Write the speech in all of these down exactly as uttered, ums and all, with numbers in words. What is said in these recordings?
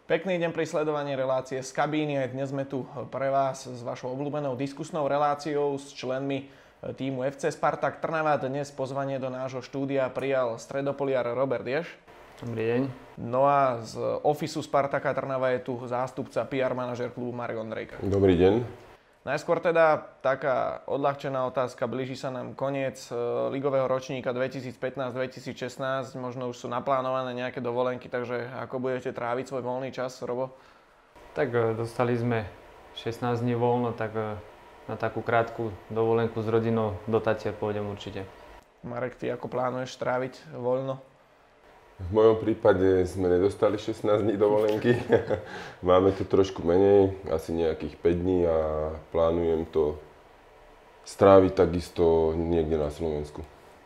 Pekný deň pri sledovaní relácie z kabíny. Aj dnes sme tu pre vás s vašou obľúbenou diskusnou reláciou s členmi týmu ef cé Spartak Trnava. Dnes pozvanie do nášho štúdia prijal stredopoliar Robert Ješ. Dobrý deň. No a z ofisu Spartaka Trnava je tu zástupca pé er manažer klubu Mario Ondrejka. Dobrý deň. Najskôr teda taká odľahčená otázka. Blíži sa nám koniec ligového ročníka dvetisícpätnásť dvetisícšestnásť. Možno už sú naplánované nejaké dovolenky, takže ako budete tráviť svoj voľný čas, Robo? Tak dostali sme šestnásť dní voľno, tak na takú krátku dovolenku s rodinou do Tatier pôjdem určite. Marek, ty ako plánuješ tráviť voľno? V mojom prípade sme nedostali šestnásť dní dovolenky. Máme to trošku menej, asi nejakých päť dní a plánujem to stráviť takisto niekde na Slovensku.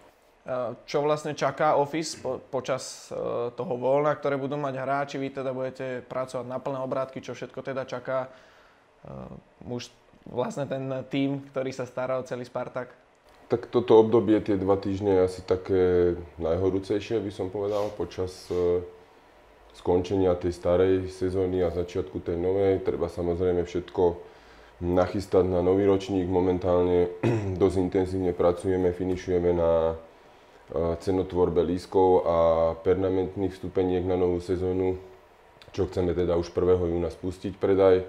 Čo vlastne čaká Office po, počas toho voľna, ktoré budú mať hráči? Vy teda budete pracovať na plné obrátky, čo všetko teda čaká už vlastne ten tím, ktorý sa stará o celý Spartak? Tak toto obdobie, tie dva týždne je asi také najhorúcejšie, by som povedal, počas e, skončenia tej starej sezóny a začiatku tej novej. Treba samozrejme všetko nachystať na nový ročník. Momentálne dosť intenzívne pracujeme, finišujeme na e, cenotvorbe lístkov a permanentných vstupeniek na novú sezónu, čo chceme teda už prvého júna spustiť predaj.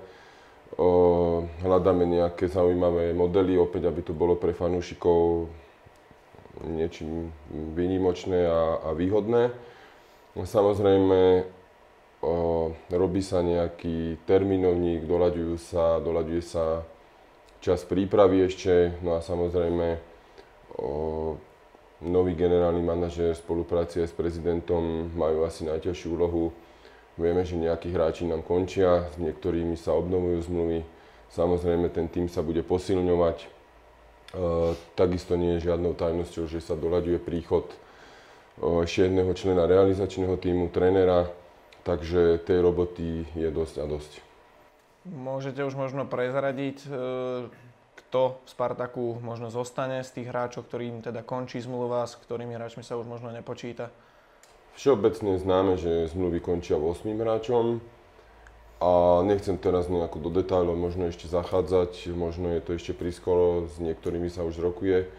O, hľadáme nejaké zaujímavé modely, opäť aby to bolo pre fanúšikov niečím výnimočné a, a výhodné. Samozrejme o, robí sa nejaký termínovník, doľaďujú sa, doľaďuje sa čas prípravy ešte, no a samozrejme o, nový generálny manažér v spolupráci aj s prezidentom majú asi najťažšiu úlohu. Vieme, že nejakí hráči nám končia, s niektorými sa obnovujú zmluvy. Samozrejme, ten tím sa bude posilňovať. E, takisto nie je žiadnou tajnosťou, že sa doľaďuje príchod e, ešte jedného člena realizačného tímu, trénera. Takže tej roboty je dosť a dosť. Môžete už možno prezradiť, e, kto v Spartaku možno zostane z tých hráčov, ktorým teda končí zmluva, s ktorými hráčmi sa už možno nepočíta? Všeobecne známe, že zmluvy končia ôsmim hráčom a nechcem teraz nejako do detailov možno ešte zachádzať, možno je to ešte prískoro, s niektorými sa už rokuje.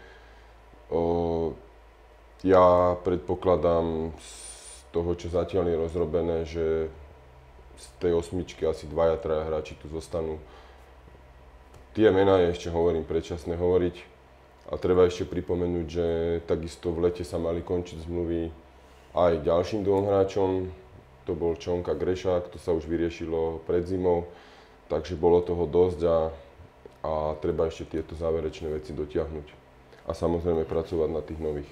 O, ja predpokladám z toho, čo zatiaľ je rozrobené, že z tej osmičky asi dvaja, traja hráči tu zostanú. Tie mená je ešte, hovorím, predčasné hovoriť a treba ešte pripomenúť, že takisto v lete sa mali končiť zmluvy aj ďalším dvom hráčom, to bol Čonka Grešák, to sa už vyriešilo pred zimou, takže bolo toho dosť a, a treba ešte tieto záverečné veci dotiahnuť. A samozrejme pracovať na tých nových.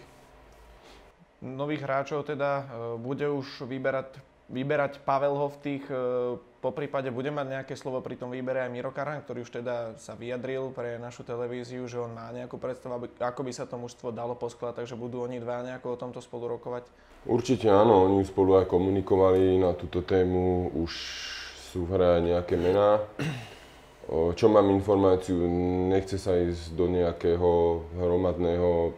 Nových hráčov teda bude už vyberať, vyberať Pavel Hovtých, poprípade bude mať nejaké slovo pri tom výbere aj Miro Karan, ktorý už teda sa vyjadril pre našu televíziu, že on má nejakú predstavu, ako by sa to mužstvo dalo poskladať, takže budú oni dva nejako o tomto spolu rokovať? Určite áno, oni už spolu aj komunikovali na túto tému, už sú v hre aj nejaké mená. Čo mám informáciu, nechce sa ísť do nejakého hromadného,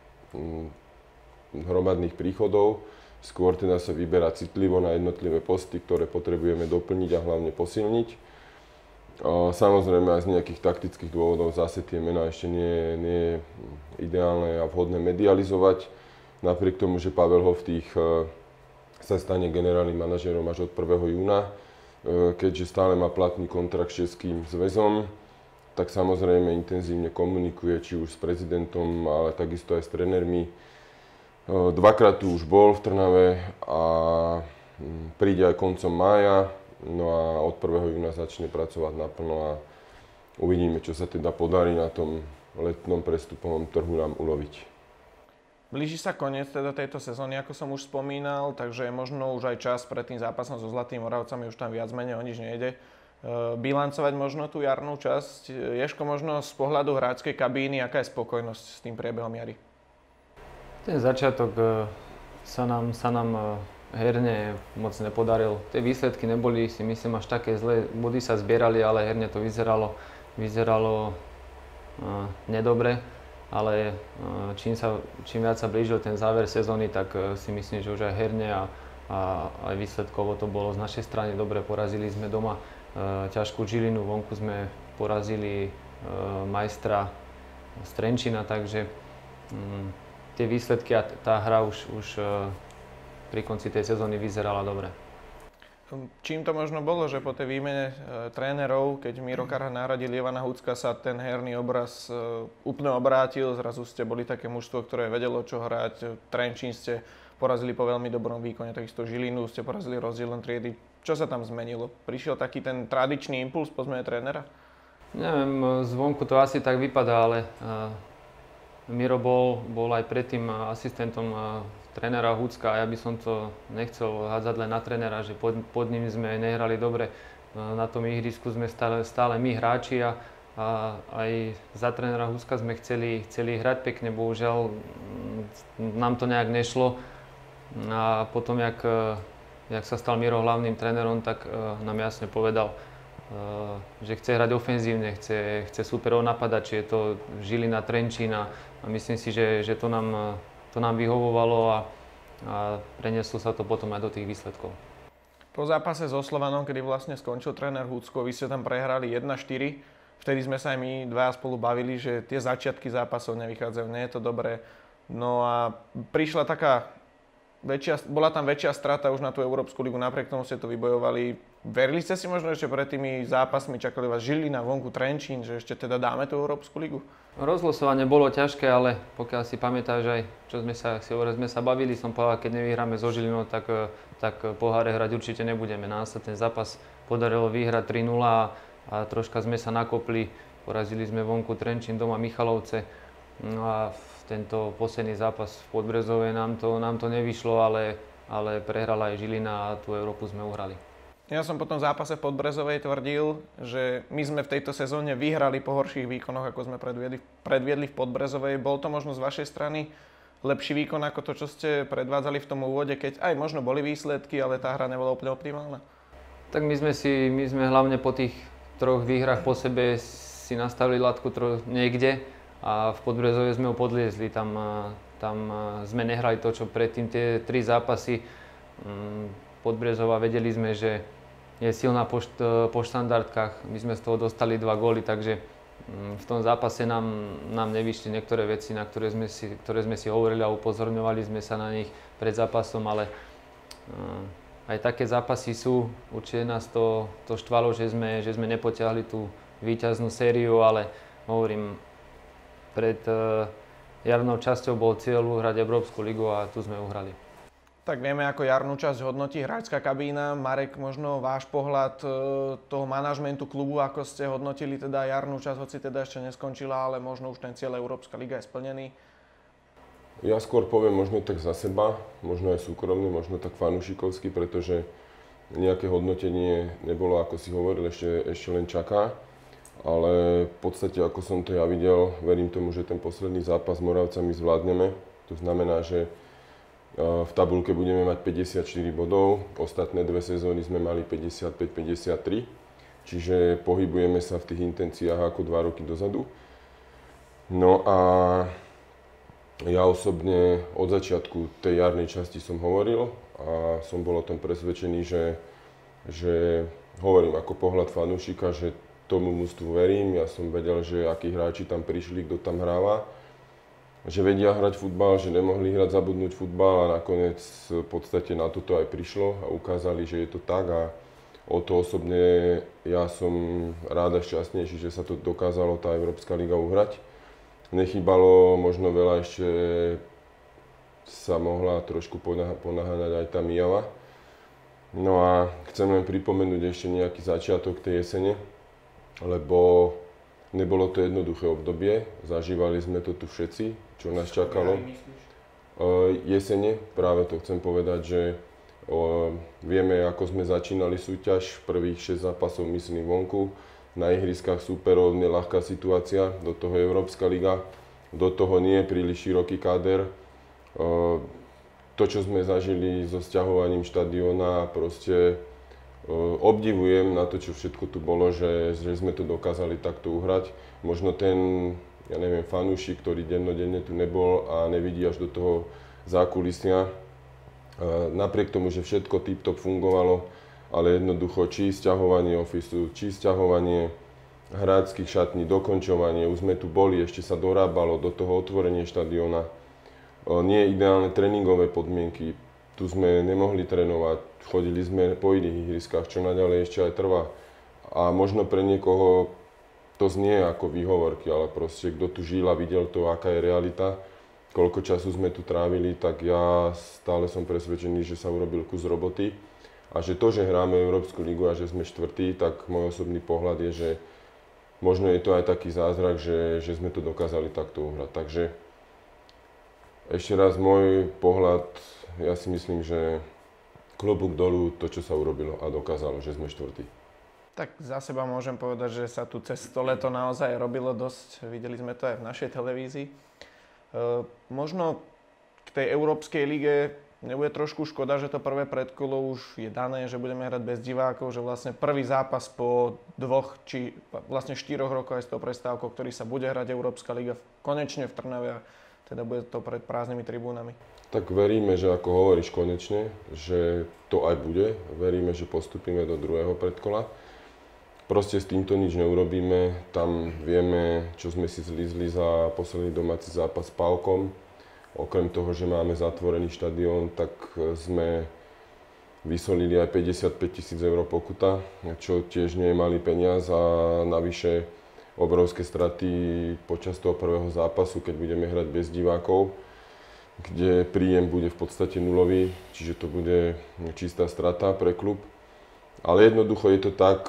hromadných príchodov, skôr teda sa vyberá citlivo na jednotlivé posty, ktoré potrebujeme doplniť a hlavne posilniť. Samozrejme aj z nejakých taktických dôvodov zase tie mená ešte nie, nie je ideálne a vhodné medializovať. Napriek tomu, že Pavel Hovtých sa stane generálnym manažérom až od prvého júna, keďže stále má platný kontrakt s Českým zväzom, tak samozrejme intenzívne komunikuje či už s prezidentom, ale takisto aj s trénermi. Dvakrát tu už bol v Trnave a príde aj koncom mája, no a od prvého júna začne pracovať naplno a uvidíme, čo sa teda podarí na tom letnom prestupovom trhu nám uloviť. Blíži sa koniec teda tejto sezóny, ako som už spomínal, takže možno už aj čas pred tým zápasom so Zlatými Moravcami, už tam viac menej o nič nejde. Bilancovať možno tú jarnú časť. Ješko, možno z pohľadu hráčskej kabíny, aká je spokojnosť s tým priebehom jary? Ten začiatok sa nám, sa nám herne moc nepodaril. Tie výsledky neboli, si myslím, až také zlé. Body sa zbierali, ale herne to vyzeralo, vyzeralo uh, nedobre. Ale čím, sa, čím viac sa blížil ten záver sezóny, tak si myslím, že už aj herne a a aj výsledkovo to bolo z našej strany dobre. Porazili sme doma e, ťažkú Žilinu, vonku sme porazili e, majstra z Trenčína, takže mm, tie výsledky a tá hra už, už e, pri konci tej sezóny vyzerala dobre. Čím to možno bolo, že po tej výmene e, trénerov, keď Miro Karhán nahradil Ivana Hucka, sa ten herný obraz e, úplne obrátil? Zrazu ste boli také mužstvo, ktoré vedelo, čo hrať. Trenčín ste porazili po veľmi dobrom výkone, takisto Žilinu ste porazili rozdielom triedy. Čo sa tam zmenilo? Prišiel taký ten tradičný impuls po zmene trénera? Neviem, zvonku to asi tak vypadá, ale uh, Miro bol, bol aj predtým asistentom uh, trénera Hucka a ja by som to nechcel hádzať len na trénera, že pod, pod ním sme nehrali dobre. Uh, na tom ihrisku sme stále, stále my hráči a, a aj za trénera Hucka sme chceli, chceli hrať pekne, bohužiaľ nám to nejak nešlo. A potom, jak, jak sa stal Miro hlavným trénerom, tak uh, nám jasne povedal, Uh, že chce hrať ofenzívne, chce, chce superov napadať, či je to Žilina, Trenčín a myslím si, že, že to, nám, to nám vyhovovalo a, a prenieslo sa to potom aj do tých výsledkov. Po zápase so Slovanom, kedy vlastne skončil tréner Hucko, vy ste tam prehrali jedna štyri, vtedy sme sa aj my dvaja spolu bavili, že tie začiatky zápasov nevychádzajú, nie je to dobré. No a prišla taká väčšia, bola tam väčšia strata už na tú Európsku ligu, napriek tomu ste to vybojovali. Verili ste si možno ešte pred tými zápasmi, čakali vás Žilina, vonku Trenčín, že ešte teda dáme tú Európsku ligu? Rozlosovanie bolo ťažké, ale pokiaľ si pamätáš aj, čo sme sa, si hovorili, sme sa bavili, som povedal, keď nevyhráme so Žilinou, tak, tak poháre hrať určite nebudeme. Nás sa ten zápas podarilo vyhrať tri nula a, a troška sme sa nakopli. Porazili sme vonku Trenčín, doma Michalovce. No a tento posledný zápas v Podbrezovej nám to, nám to nevyšlo, ale, ale prehrala aj Žilina a tú Európu sme uhrali. Ja som po tom zápase v Podbrezovej tvrdil, že my sme v tejto sezóne vyhrali po horších výkonoch, ako sme predviedli, predviedli v Podbrezovej. Bol to možno z vašej strany lepší výkon ako to, čo ste predvádzali v tom úvode, keď aj možno boli výsledky, ale tá hra nebola úplne optimálna? Tak my sme si, my sme hlavne po tých troch výhrách po sebe si nastavili latku tro, niekde a v Podbrezovej sme ho podliezli. Tam, tam sme nehrali to, čo predtým tie tri zápasy. Podbrezova vedeli sme, že je silná po, št- po štandardkách. My sme z toho dostali dva góly, takže v tom zápase nám, nám nevyšli niektoré veci, na ktoré sme, si, ktoré sme si hovorili a upozorňovali sme sa na nich pred zápasom, ale uh, aj také zápasy sú. Určite nás to, to štvalo, že sme, že sme nepotiahli tú víťaznú sériu, ale hovorím, pred uh, jarnou časťou bol cieľ uhrať Európsku ligu a tu sme uhrali. Tak vieme, ako jarnú časť hodnotí hráčska kabína. Marek, možno váš pohľad e, toho manažmentu klubu, ako ste hodnotili teda jarnú časť, hoci teda ešte neskončila, ale možno už ten cieľ Európska liga je splnený? Ja skôr poviem možno tak za seba, možno aj súkromne, možno tak fanúšikovsky, pretože nejaké hodnotenie nebolo, ako si hovoril, ešte, ešte len čaká. Ale v podstate, ako som to ja videl, verím tomu, že ten posledný zápas s Moravcami zvládneme. To znamená, že v tabuľke budeme mať päťdesiatštyri bodov, ostatné dve sezóny sme mali päťdesiatpäť päťdesiattri, čiže pohybujeme sa v tých intenciách ako dva roky dozadu. No a ja osobne od začiatku tej jarnej časti som hovoril a som bol o tom presvedčený, že, že hovorím ako pohľad fanúšika, že tomu mužstvu verím. Ja som vedel, že akí hráči tam prišli, kto tam hráva, že vedia hrať futbal, že nemohli hrať zabudnúť futbal a nakoniec v podstate na toto aj prišlo a ukázali, že je to tak a o to osobne ja som rád a šťastnejší, že sa to dokázalo tá Európska liga uhrať. Nechýbalo možno veľa, ešte sa mohla trošku ponaháňať aj tá Mijava. No a chcem len pripomenúť ešte nejaký začiatok tej jesene, lebo nebolo to jednoduché obdobie, zažívali sme to tu všetci, čo nás čakalo. Uh, jesene, práve to chcem povedať, že uh, vieme, ako sme začínali súťaž, prvých šesť zápasov myslím vonku, na ihriskách súperov neľahká situácia, do toho Európska liga, do toho nie je príliš široký káder. Uh, to, čo sme zažili so sťahovaním štadióna, proste uh, obdivujem na to, čo všetko tu bolo, že, že sme to dokázali takto uhrať. Možno ten, ja neviem, fanúšik, ktorý dennodenne tu nebol a nevidí až do toho zákulisia, Napriek tomu, že všetko tip-top fungovalo, ale jednoducho či sťahovanie ofisu, či sťahovanie hráckych šatní, dokončovanie, už sme tu boli, ešte sa dorábalo do toho otvorenie štadióna. Nie ideálne tréningové podmienky, tu sme nemohli trénovať, chodili sme po iných ihriskách, čo naďalej ešte aj trvá. A možno pre niekoho to znie ako výhovorky, ale proste kto tu žil a videl to, aká je realita, koľko času sme tu trávili, tak ja stále som presvedčený, že sa urobil kus roboty. A že to, že hráme Európsku ligu a že sme štvrtí, tak môj osobný pohľad je, že možno je to aj taký zázrak, že, že sme to dokázali takto uhrať. Takže ešte raz môj pohľad, ja si myslím, že klobúk dolu to, čo sa urobilo a dokázalo, že sme štvrtí. Tak za seba môžem povedať, že sa tu cez to leto naozaj robilo dosť. Videli sme to aj v našej televízii. E, možno k tej Európskej lige nebude trošku škoda, že to prvé predkolo už je dané, že budeme hrať bez divákov, že vlastne prvý zápas po dvoch, či vlastne štyroch rokoch aj s tou prestávkou, ktorý sa bude hrať Európska liga konečne v Trnave, a teda bude to pred prázdnymi tribúnami. Tak veríme, že ako hovoríš konečne, že to aj bude. Veríme, že postupíme do druhého predkola. Proste s týmto nič neurobíme. Tam vieme, čo sme si zlízli za posledný domáci zápas s Pavkom. Okrem toho, že máme zatvorený štadión, tak sme vysolili aj päťdesiatpäť tisíc eur pokuta, čo tiež nie je malý peniaz a navyše obrovské straty počas toho prvého zápasu, keď budeme hrať bez divákov, kde príjem bude v podstate nulový, čiže to bude čistá strata pre klub. Ale jednoducho je to tak,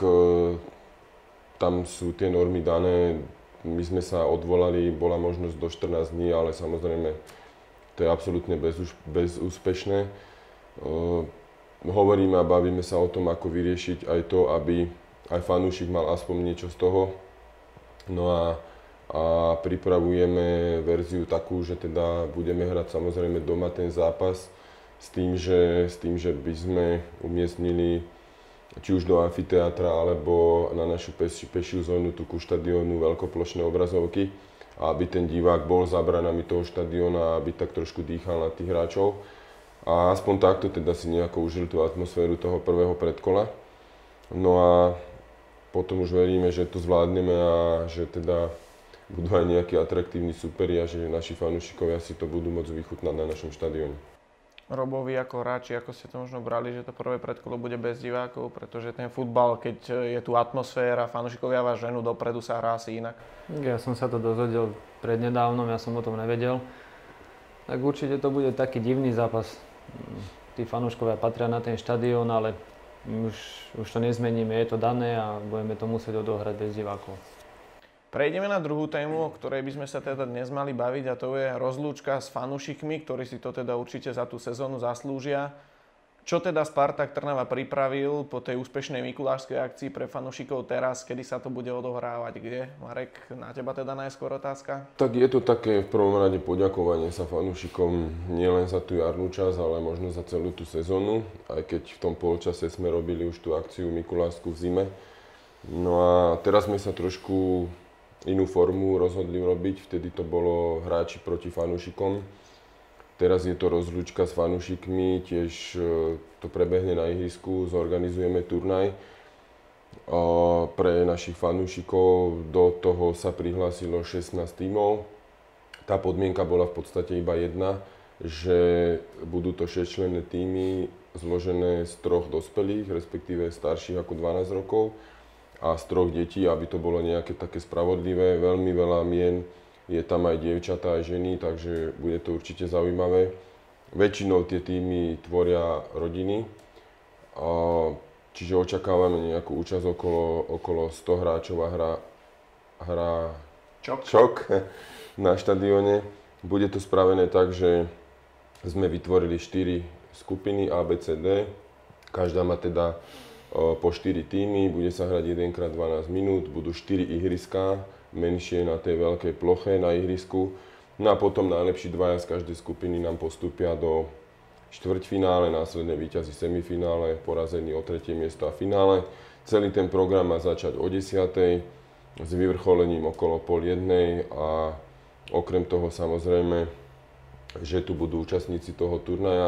tam sú tie normy dané, my sme sa odvolali, bola možnosť do štrnásť dní, ale samozrejme to je absolútne bezúš- bezúspešné. Hovoríme a bavíme sa o tom, ako vyriešiť aj to, aby aj fanúšik mal aspoň niečo z toho. No a, a pripravujeme verziu takú, že teda budeme hrať samozrejme doma ten zápas s tým, že, s tým, že by sme umiestnili či už do amfiteátra, alebo na našu peši, pešiu zónu, tu ku štadiónu, veľkoplošné obrazovky, a aby ten divák bol za branami toho štadióna, aby tak trošku dýchal na tých hráčov. A aspoň takto teda si nejako užil tú atmosféru toho prvého predkola. No a potom už veríme, že to zvládneme a že teda budú aj nejakí atraktívni superi a že naši fanúšikovia si to budú môcť vychutnať na našom štadióne. Robovi ako hráči, ako ste to možno brali, že to prvé predkolo bude bez divákov, pretože ten futbal, keď je tu atmosféra, fanúšikovia vás ženú dopredu, sa hrá asi inak. Ja som sa to dozvedel prednedávnom, ja som o tom nevedel. Tak určite to bude taký divný zápas. Tí fanúškovia patria na ten štadión, ale už, už to nezmeníme, je to dané a budeme to musieť odohrať bez divákov. Prejdeme na druhú tému, o ktorej by sme sa teda dnes mali baviť, a to je rozlúčka s fanúšikmi, ktorí si to teda určite za tú sezónu zaslúžia. Čo teda Spartak Trnava pripravil po tej úspešnej mikulášskej akcii pre fanúšikov teraz, kedy sa to bude odohrávať, kde? Marek, na teba teda najskôr otázka? Tak je to také v prvom rade poďakovanie sa fanúšikom nielen za tú jarnú časť, ale možno za celú tú sezónu, aj keď v tom polčase sme robili už tú akciu mikulášsku v zime. No a teraz sme sa trošku inú formu rozhodli urobiť, vtedy to bolo hráči proti fanúšikom. Teraz je to rozlúčka s fanúšikmi, tiež to prebehne na ihrisku, zorganizujeme turnaj pre našich fanúšikov. Do toho sa prihlásilo šestnásť tímov. Tá podmienka bola v podstate iba jedna, že budú to šesťčlenné tímy zložené z troch dospelých, respektíve starších ako dvanásť rokov, a z troch detí, aby to bolo nejaké také spravodlivé. Veľmi veľa mien, je tam aj dievčatá, aj ženy, takže bude to určite zaujímavé. Väčšinou tie týmy tvoria rodiny, čiže očakávame nejakú účasť okolo, okolo sto hráčov a hra, hra čok. čok na štadióne. Bude to spravené tak, že sme vytvorili štyri skupiny A, B, C, D. Každá má teda po štyri týmy, bude sa hrať jeden krát dvanásť minút, budú štyri ihriská, menšie na tej veľkej ploche na ihrisku. No a potom najlepší dvaja z každej skupiny nám postúpia do štvrťfinále, následne víťazi semifinále, porazení o tretie miesto a finále. Celý ten program má začať o desiatej s vyvrcholením okolo pol jednej a okrem toho samozrejme, že tu budú účastníci toho turnaja,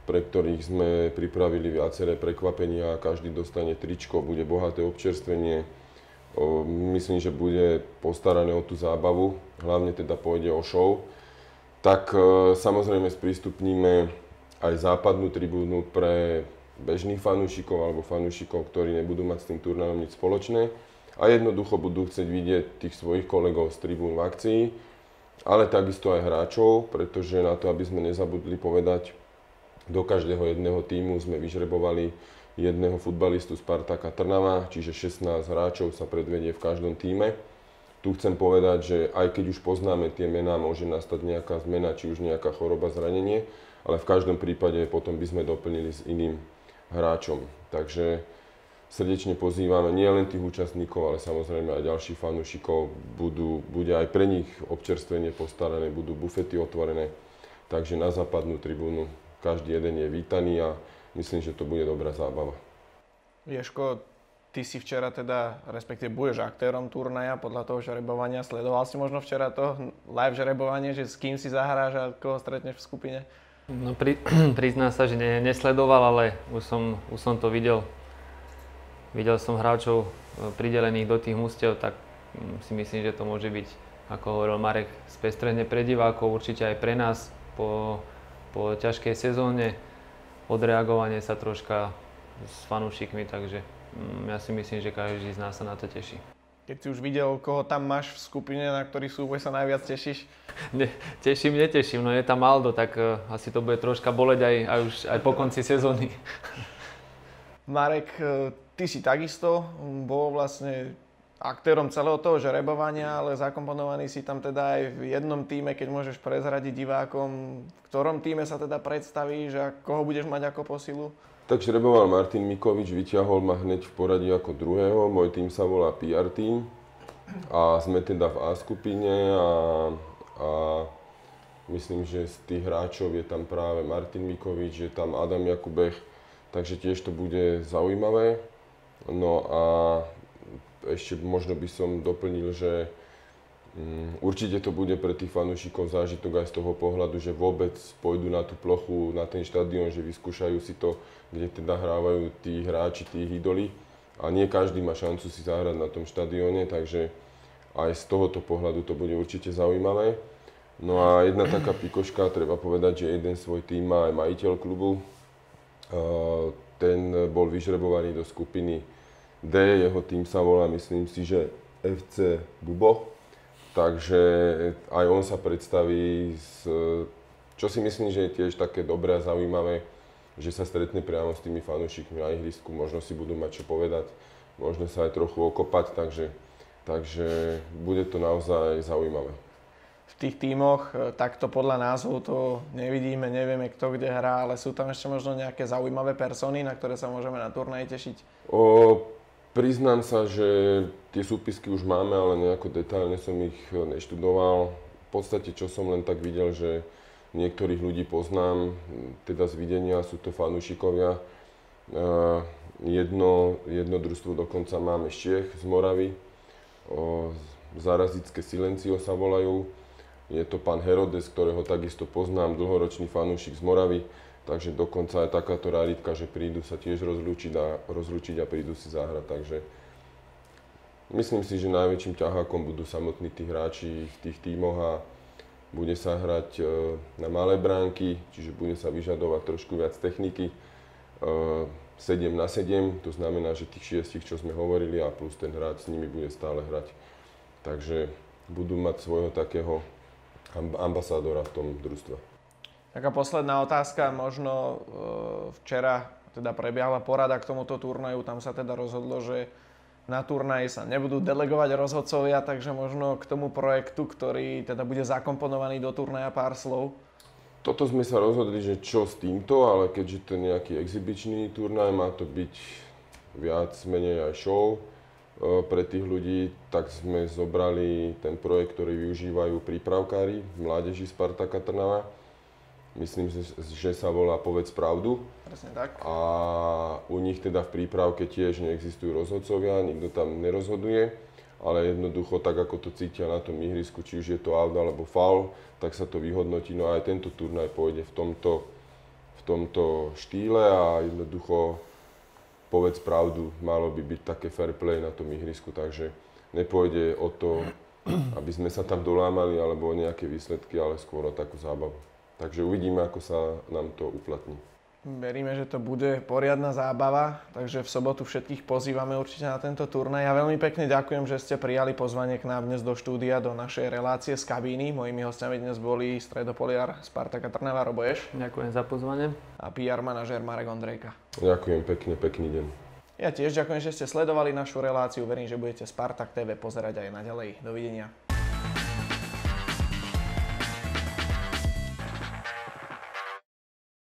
pre ktorých sme pripravili viaceré prekvapenia. Každý dostane tričko, bude bohaté občerstvenie. O, myslím, že bude postarané o tú zábavu, hlavne teda pôjde o show. Tak e, samozrejme sprístupníme aj západnú tribúnu pre bežných fanúšikov alebo fanúšikov, ktorí nebudú mať s tým turnajom nič spoločné a jednoducho budú chcieť vidieť tých svojich kolegov z tribún v akcii, ale takisto aj hráčov, pretože na to, aby sme nezabudli povedať, do každého jedného tímu sme vyžrebovali jedného futbalistu Spartaka Trnava, čiže šestnásť hráčov sa predvedie v každom tíme. Tu chcem povedať, že aj keď už poznáme tie mená, môže nastať nejaká zmena, či už nejaká choroba, zranenie, ale v každom prípade potom by sme doplnili s iným hráčom. Takže srdečne pozývame nielen tých účastníkov, ale samozrejme aj ďalších fanúšikov. Budú, bude aj pre nich občerstvenie postarané, budú bufety otvorené. Takže na západnú tribúnu každý jeden je vítaný a myslím, že to bude dobrá zábava. Ješko, ty si včera teda, respektíve budeš aktérom turnaja podľa toho žrebovania. Sledoval si možno včera to live žrebovanie, že s kým si zahráš a koho stretneš v skupine? No pri, priznám sa, že ne, nesledoval, ale už som, už som to videl. Videl som hráčov pridelených do tých mužstiev, tak si myslím, že to môže byť, ako hovoril Marek, spestrenie pre divákov, určite aj pre nás po, po ťažkej sezóne. Odreagovanie sa troška s fanúšikmi, takže ja si myslím, že každý z nás sa na to teší. Keď si už videl, koho tam máš v skupine, na ktorý súboj sa najviac tešíš? Ne, teším, neteším, no je tam Aldo, tak uh, asi to bude troška boleť aj, aj, už, aj po konci sezóny. Marek, ty si takisto bol vlastne aktérom celého toho žrebovania, ale zakomponovaný si tam teda aj v jednom tíme, keď môžeš prezradiť divákom, v ktorom tíme sa teda predstavíš a koho budeš mať ako posilu? Tak žreboval Martin Mikovič, vyťahol ma hneď v poradí ako druhého. Môj tým sa volá pé er tým a sme teda v A skupine a, a myslím, že z tých hráčov je tam práve Martin Mikovič, je tam Adam Jakubech, takže tiež to bude zaujímavé. No a ešte možno by som doplnil, že um, určite to bude pre tých fanúšikov zážitok aj z toho pohľadu, že vôbec pôjdu na tú plochu, na ten štadión, že vyskúšajú si to, kde teda hrávajú tí hráči, tí idoli. A nie každý má šancu si zahrať na tom štadióne, takže aj z tohoto pohľadu to bude určite zaujímavé. No a jedna taká pikoška, treba povedať, že jeden svoj tým má aj majiteľ klubu. Ten bol vyžrebovaný do skupiny D, jeho tým sa volá, myslím si, že ef cé Bubo. Takže aj on sa predstaví, s, čo si myslím, že je tiež také dobré a zaujímavé, že sa stretne priamo s tými fanúšikmi na ihrisku, možno si budú mať čo povedať, možno sa aj trochu okopať, takže, takže bude to naozaj zaujímavé. V tých tímoch, takto podľa názvu to nevidíme, nevieme kto kde hrá, ale sú tam ešte možno nejaké zaujímavé persony, na ktoré sa môžeme na turnaji tešiť? O, priznám sa, že tie súpisky už máme, ale nejako detailne som ich neštudoval. V podstate, čo som len tak videl, že niektorých ľudí poznám, teda z videnia, sú to fanúšikovia. Jedno, jedno družstvo dokonca máme z Čiech, z Moravy. O, Zarazické Silencio sa volajú. Je to pán Herodes, ktorého takisto poznám, dlhoročný fanúšik z Moravy. Takže dokonca aj takáto raritka, že prídu sa tiež rozlúčiť a, rozlúčiť a prídu si zahrať. Takže myslím si, že najväčším ťahákom budú samotní tí hráči v tých tímoch a bude sa hrať e, na malé bránky, čiže bude sa vyžadovať trošku viac techniky. E, sedem na sedem, to znamená, že tých šiestich, čo sme hovorili, a plus ten hráč s nimi bude stále hrať. Takže budú mať svojho takého ambasádora v tom družstve. Taká posledná otázka, možno e, včera teda prebiehla porada k tomuto turnaju, tam sa teda rozhodlo, že na turnaji sa nebudú delegovať rozhodcovia, takže možno k tomu projektu, ktorý teda bude zakomponovaný do turnaja, pár slov. Toto sme sa rozhodli, že čo s týmto, ale keďže to je nejaký exibičný turnaj, má to byť viac menej aj show e, pre tých ľudí, tak sme zobrali ten projekt, ktorý využívajú prípravkári v mládeži Spartaka Trnava. Myslím, že sa volá Povedz pravdu. Presne tak. A u nich teda v prípravke tiež neexistujú rozhodcovia, nikto tam nerozhoduje, ale jednoducho tak, ako to cítia na tom ihrisku, či už je to out alebo foul, tak sa to vyhodnotí. No a aj tento turnaj pôjde v tomto, v tomto štýle a jednoducho povedz pravdu, malo by byť také fair play na tom ihrisku, takže nepôjde o to, aby sme sa tam dolámali alebo o nejaké výsledky, ale skôr o takú zábavu. Takže uvidíme, ako sa nám to uplatní. Veríme, že to bude poriadna zábava, takže v sobotu všetkých pozývame určite na tento turnaj. Ja veľmi pekne ďakujem, že ste prijali pozvanie k nám dnes do štúdia, do našej relácie z kabíny. Mojimi hostiami dnes boli stredopoliar Spartaka Trnava Robo Ješ. Ďakujem za pozvanie. A pé er manažér Marek Ondrejka. Ďakujem pekne, pekný deň. Ja tiež ďakujem, že ste sledovali našu reláciu. Verím, že budete Spartak té vé pozerať aj naďalej. Dovidenia.